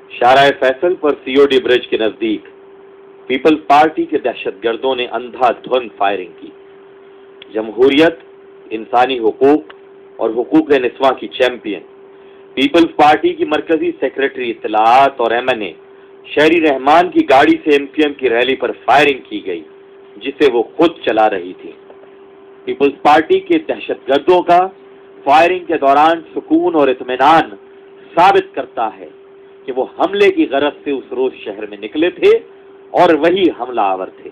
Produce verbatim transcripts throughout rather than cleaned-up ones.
शाराए फैसल पर COD bridge के नजदीक पीपल्स पार्टी के दहशतगर्दों ने अंधाधुंध फायरिंग की। जमहूरियत, इंसानी हुकूक और हुकूक निस्वां की चैंपियन पीपल्स पार्टी की मरकजी सेक्रेटरी इत्तलाआत और एम एन ए शहरी रहमान की गाड़ी से एम क्यू एम की रैली पर फायरिंग की गई, जिसे वो खुद चला रही थी। पीपल्स पार्टी के दहशतगर्दों का फायरिंग के दौरान सुकून और इत्मीनान साबित करता है कि वो हमले की गरज से उस रोज शहर में निकले थे और वही हमलावर थे।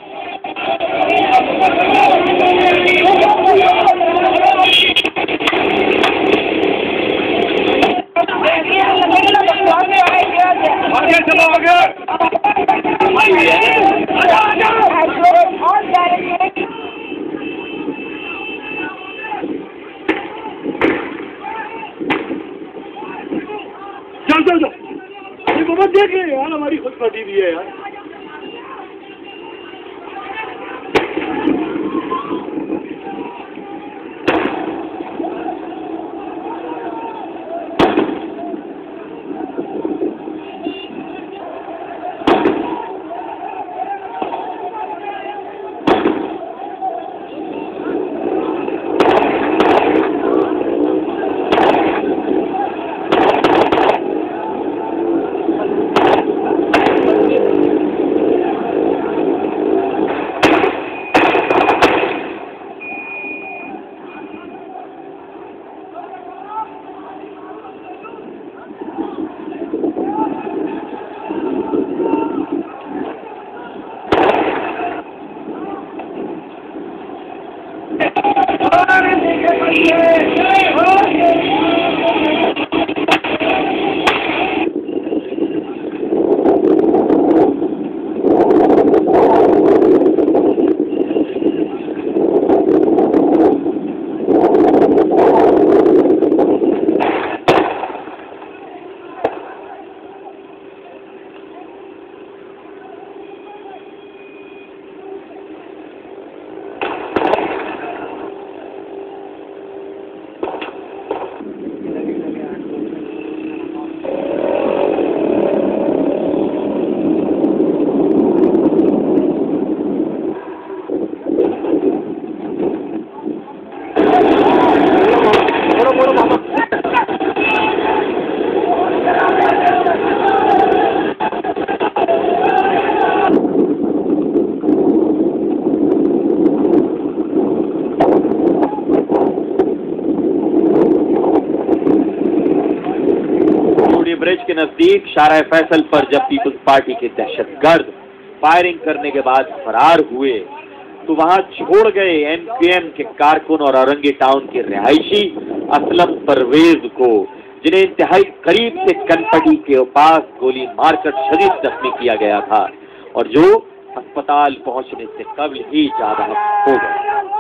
चल चल चल ये बाबा देख यार, हमारी खुद फटी हुई है यार। ब्रिज के नजदीक शाराए फैसल पर जब पीपल्स पार्टी के दहशतगर्द फायरिंग करने के बाद फरार हुए तो वहां छोड़ गए एम क्यू एम के कारकुन और औरंगी टाउन के रिहायशी असलम परवेज को, जिन्हें इंतहाई करीब से कनपटी के पास गोली मारकर शदीद जख्मी किया गया था और जो अस्पताल पहुंचने से कबल ही ज्यादा हो गए।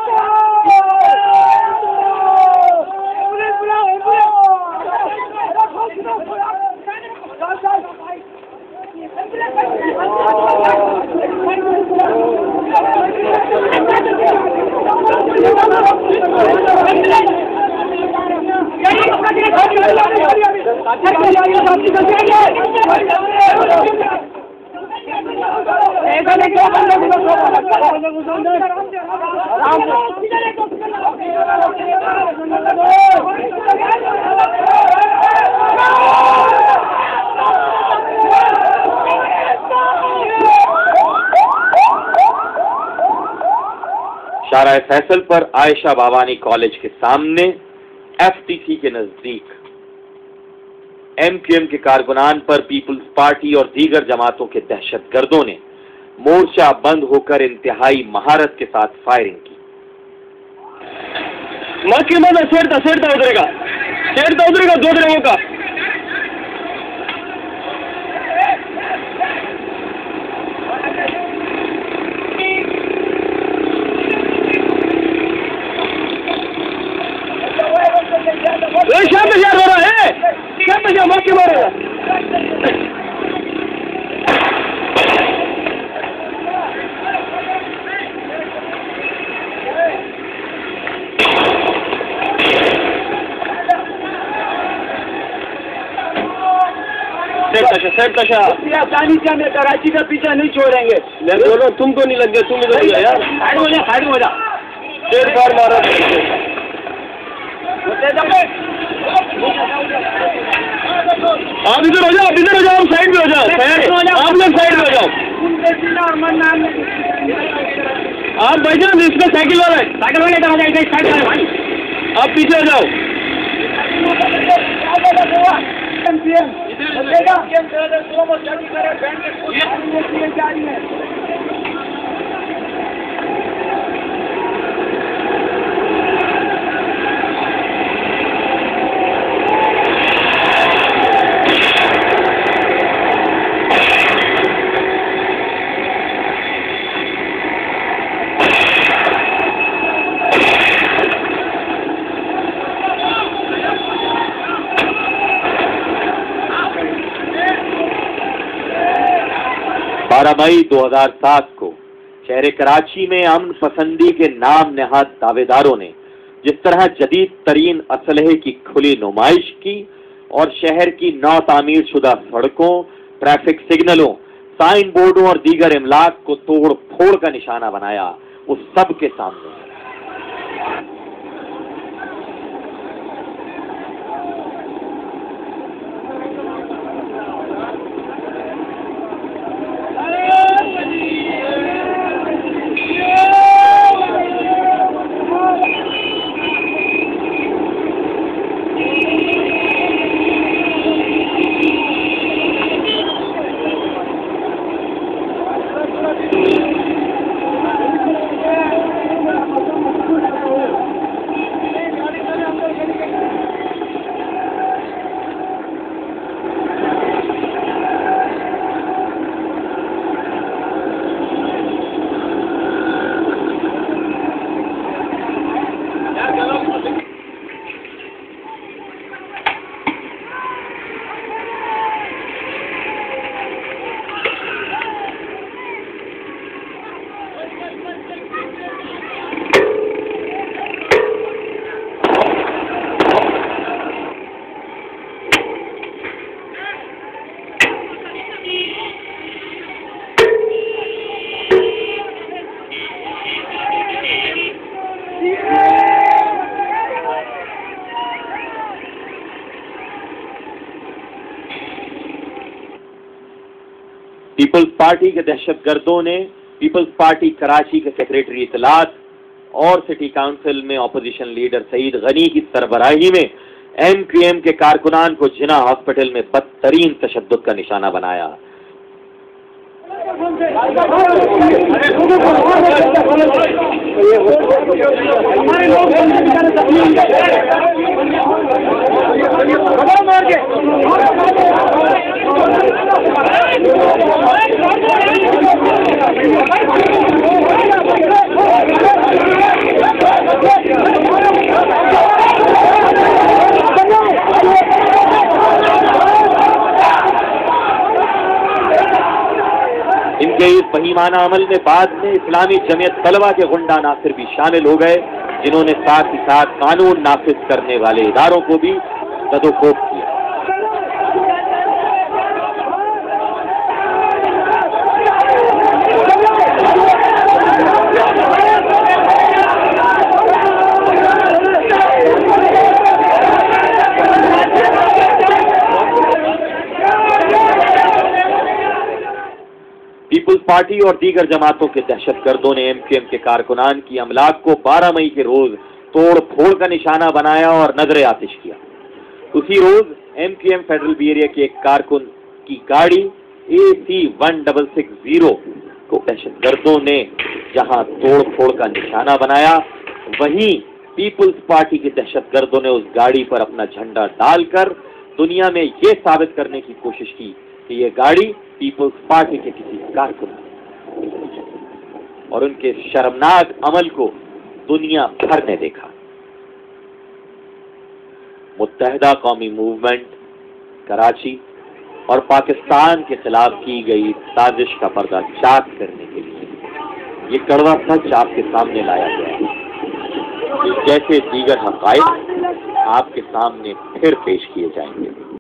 शाराए फैसल पर आयशा बावानी कॉलेज के सामने एफ टी सी के नजदीक एम क्यू एम के कारकुनान पर पीपल्स पार्टी और दीगर जमातों के दहशतगर्दों ने मोर्चा बंद होकर इंतहाई महारत के साथ फायरिंग की। मक्की में सेड़ता सेड़ता उतरेगा सेड़ता उतरेगा दो दिनों का। शाम में यार हो रहा है, शाम में यार मक्की मारेगा। सेठ कशा सेठ कशा आसानी से हमें कराची का पीछा नहीं छोड़ेंगे। दोनों तुमको नहीं लग गया, तुम इधर गया यार। साइड हो जा, साइड हो जा। डेढ़ बार मारा आप इधर हो जाओ, इधर हो जाओ, साइड में हो जाओ, आप लोग साइड में हो जाओ। आप भाई जान इसमें साइकिल वाला है, साइकिल वाले इधर हो जाए, इधर साइड वाले भाई आप पीछे हो जाओ। बारह मई दो हज़ार सात को शहर कराची में अमन पसंदी के नाम नहाद दावेदारों ने जिस तरह जदीद तरीन असलहे की खुली नुमाइश की और शहर की नौ तामीर शुदा सड़कों, ट्रैफिक सिग्नलों, साइन बोर्डों और दीगर इमलाक को तोड़ फोड़ का निशाना बनाया, उस सब के सामने पीपल्स पार्टी के दहशतगर्दों ने पीपल्स पार्टी कराची के सेक्रेटरी इतलात और सिटी काउंसिल में अपोजिशन लीडर सईद गनी की सरबराही में एम क्यू एम के कारकुनान को जिना हॉस्पिटल में बदतरीन तशद्दुद का निशाना बनाया। इनके इस बहीमाना अमल में बाद में इस्लामी जमीयत तलबा के गुंडा नासिर भी शामिल हो गए, जिन्होंने साथ ही साथ कानून नाफिज करने वाले इदारों को भी जदोकोब किया। पीपुल्स पार्टी और दीगर जमातों के दहशतगर्दों ने एम क्यू एम के कारकुनान की अमलाक को बारह मई के रोज तोड़ फोड़ का निशाना बनाया और नजर आतिश किया। उसी रोज M Q M federal B area के एक कारकुन की गाड़ी A C one double six zero को दहशतगर्दों ने जहां तोड़ फोड़ का निशाना बनाया, वहीं पीपुल्स पार्टी के दहशतगर्दों ने उस गाड़ी पर अपना झंडा डालकर दुनिया में यह साबित करने की कोशिश की कि यह गाड़ी पीपुल्स पार्टी के किसी कारकुन और उनके शर्मनाक अमल को दुनिया भर ने देखा। मुत्तहिदा कौमी मूवमेंट कराची और पाकिस्तान के खिलाफ की गई साजिश का पर्दा चाक करने के लिए ये कड़वा सच आपके सामने लाया गया है। जैसे दीगर हक़ाइक़ आपके सामने फिर पेश किए जाएंगे।